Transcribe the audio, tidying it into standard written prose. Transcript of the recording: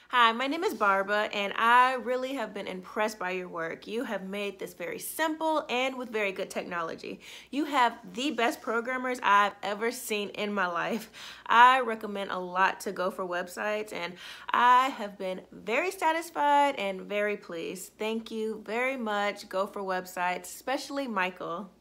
Hi, my name is Barbara, and I really have been impressed by your work. You have made this very simple and with very good technology. You have the best programmers I've ever seen in my life. I recommend a lot to Gopher websites, and I have been very satisfied and very pleased. Thank you very much, Gopher websites, especially Michael.